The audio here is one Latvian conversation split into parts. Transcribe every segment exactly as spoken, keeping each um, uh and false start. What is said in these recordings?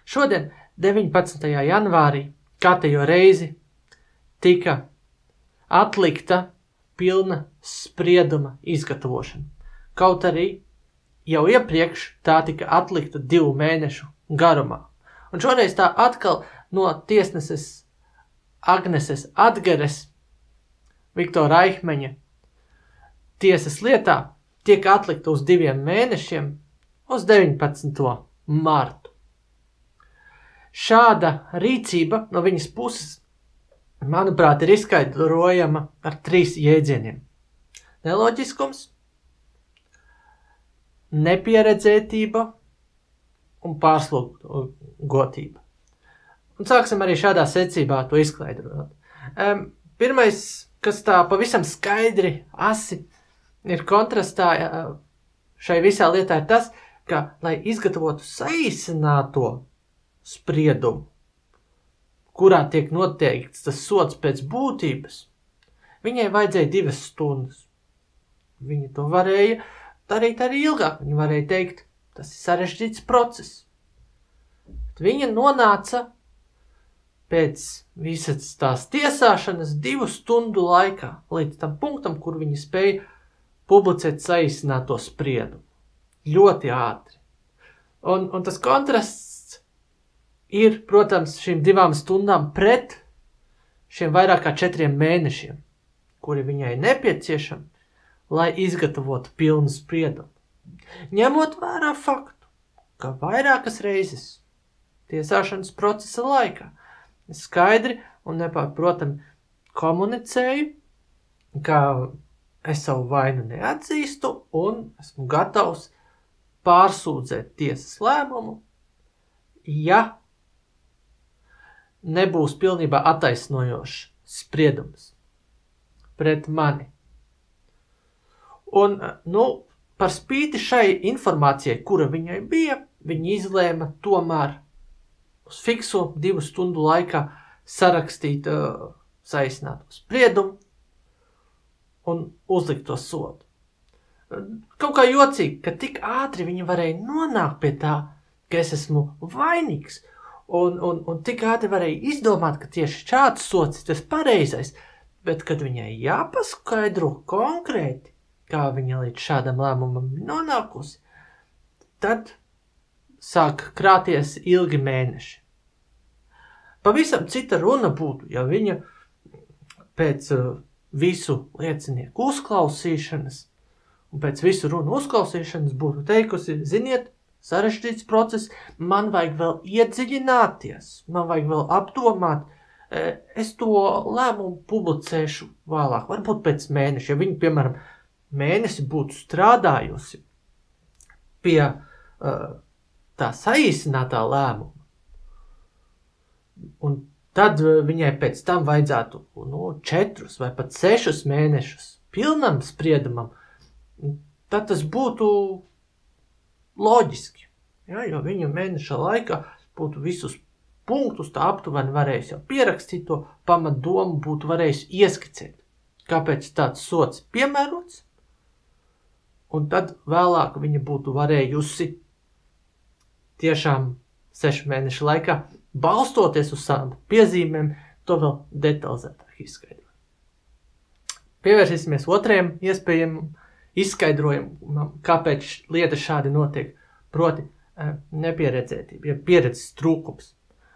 Šodien, deviņpadsmitajā janvārī, kārtējo reizi tika atlikta pilna sprieduma izgatavošana. Kaut arī jau iepriekš tā tika atlikta divu mēnešu garumā. Un šoreiz tā atkal no tiesneses Agneses Adgeres, Viktora Aihmeņa tiesas lietā tiek atlikta uz diviem mēnešiem uz deviņpadsmito martu. Šāda rīcība no viņas puses, manuprāt, ir izskaidrojama ar trīs jēdzieniem. Neloģiskums, nepieredzētība un pārslogotība. Un sāksim arī šādā secībā to izskaidrot. Um, pirmais, kas tā pavisam skaidri, asi ir kontrastā šai visā lietā, ir tas, ka, lai izgatavotu saīsināto spriedumu, kurā tiek noteikts tas sods pēc būtības, viņai vajadzēja divas stundas. Viņa to varēja darīt arī ilgāk. Viņa varēja teikt, tas ir sarežģīts process. Bet viņa nonāca pēc visas tās tiesāšanas divu stundu laikā līdz tam punktam, kur viņa spēja publicēt saīsināto spriedumu. Ļoti ātri. Un, un tas kontrasts ir, protams, šīm divām stundām pret šiem vairāk kā četriem mēnešiem, kuri viņai nepieciešami, lai izgatavotu pilnu spriedumu. Ņemot vērā faktu, ka vairākas reizes tiesāšanas procesa laikā es skaidri un nepārprotami komunicēju, ka es savu vainu neatzīstu un esmu gatavs pārsūdzēt tiesas lēmumu, ja nebūs pilnībā attaisnojošs spriedums pret mani. Un, nu, par spīti šai informācijai, kura viņai bija, viņa izlēma tomēr uz fiksu divu stundu laikā sarakstīt uh, saīsināto spriedumu un uzlikt to sodu. Kaut kā jocīgi, ka tik ātri viņa varēja nonākt pie tā, ka es esmu vainīgs, un, un, un tik ātri varēja izdomāt, ka tieši šāds sods ir tas pareizais, bet kad viņai jāpaskaidro konkrēti, kā viņa līdz šādam lēmumam nonākusi, tad sāk krāties ilgi mēneši. Pavisam cita runa būtu, ja viņa pēc uh, visu liecinieku uzklausīšanas un pēc visu runu uzklausīšanas būtu teikusi, ziniet, sarežģīts process, man vajag vēl iedziļināties, man vajag vēl apdomāt, es to lēmumu publicēšu vēlāk, varbūt pēc mēneša, ja viņa, piemēram, mēnesi būtu strādājusi pie uh, tā saīsinātā lēmuma, un tad viņai pēc tam vajadzētu nu, četrus vai pat sešus mēnešus pilnam spriedumam, tad tas būtu loģiski, ja, jo viņa mēneša laikā būtu visus punktus tā aptuveni varējis jau pierakstīt, to pamatdomu būtu varējis ieskicēt, kāpēc tāds sods piemērots, un tad vēlāk viņa būtu varējusi tiešām sešu mēnešu laikā, balstoties uz savām piezīmēm, to vēl detalizētāk izskaidrot. Pievērsīsimies otrajam iespējamam izskaidrojumam, kāpēc lieta šādi notiek, proti nepieredzētība, ja pieredzes trūkums.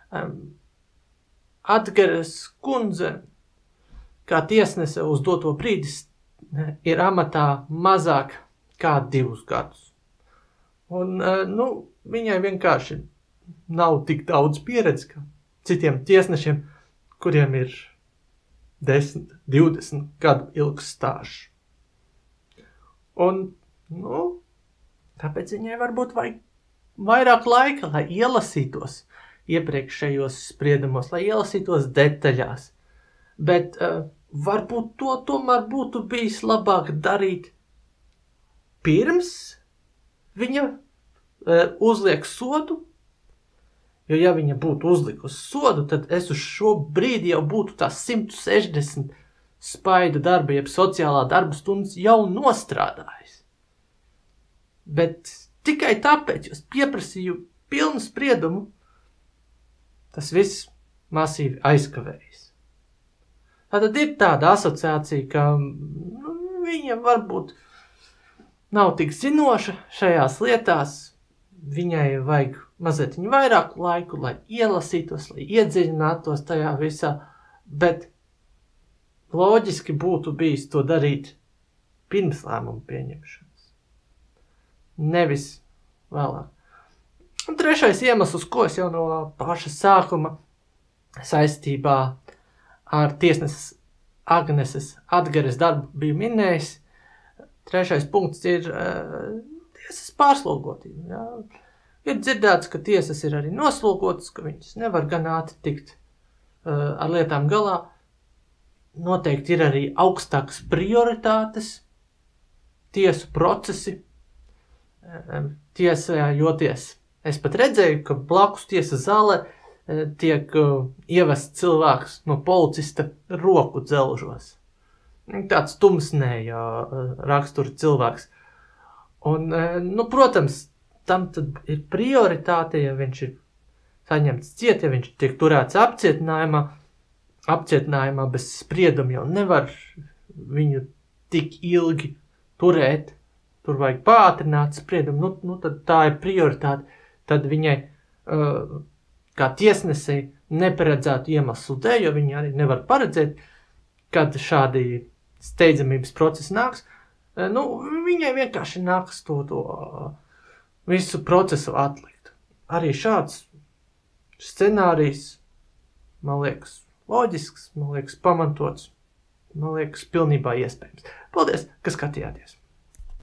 Adgeres kundze, kā tiesnese uz doto brīdi, ir amatā mazāk kā divus gadus. Un, nu, viņai vienkārši nav tik daudz pieredze, kā citiem tiesnešiem, kuriem ir desmit, divdesmit gadu ilgs stāžs. Un, nu, tāpēc viņai varbūt vajag vairāk laika, lai ielasītos iepriekšējos spriedumos, lai ielasītos detaļās. Bet uh, varbūt to tomēr būtu bijis labāk darīt pirms viņa uh, uzliek sodu, jo ja viņa būtu uzlikusi sodu, tad es uz šo brīdi jau būtu tās simt sešdesmit spaidu darba, jeb sociālā darba stundas jau nostrādājis. Bet tikai tāpēc, jo es pieprasīju pilnu spriedumu, tas viss masīvi aizkavējas. Tātad ir tāda asociācija, ka nu, viņa varbūt nav tik zinoša šajās lietās, viņai vajag mazliet vairāk laiku, lai ielasītos, lai iedziļinātos tajā visā, bet loģiski būtu bijis to darīt pirms lēmumu pieņemšanas. Nevis vēlāk. Un trešais iemesls, ko es jau no paša sākuma saistībā ar tiesneses Agneses Adgares darbu biju minējis, trešais punkts ir uh, tiesas pārslogotība. Jā. Ir dzirdēts, ka tiesas ir arī noslogotas, ka viņas nevar gan ātri tikt uh, ar lietām galā. Noteikti ir arī augstākas prioritātes, tiesu procesi, uh, tiesājoties. Es pat redzēju, ka blakus tiesas zālē uh, tiek uh, ievests cilvēks no policista roku dzelžos. Tāds tumsnēja uh, rakstura cilvēks. Un, uh, nu, protams, tam tad ir prioritāte, ja viņš ir saņemts ciet, ja viņš tiek turēts apcietinājumā, apcietinājumā bez sprieduma jau nevar viņu tik ilgi turēt, tur vajag pātrināt spriedumu, nu, nu tad tā ir prioritāte, tad viņai, uh, kā tiesnesei, neparedzētu iemeslu dēļ, jo viņi arī nevar paredzēt, kad šādi steidzamības procesi nāks, uh, nu, viņai vienkārši nāks to, to uh, visu procesu atlikt. Arī šāds scenārijs, man liekas, loģisks, man liekas, pamatots, man liekas, pilnībā iespējams. Paldies, ka skatījāties!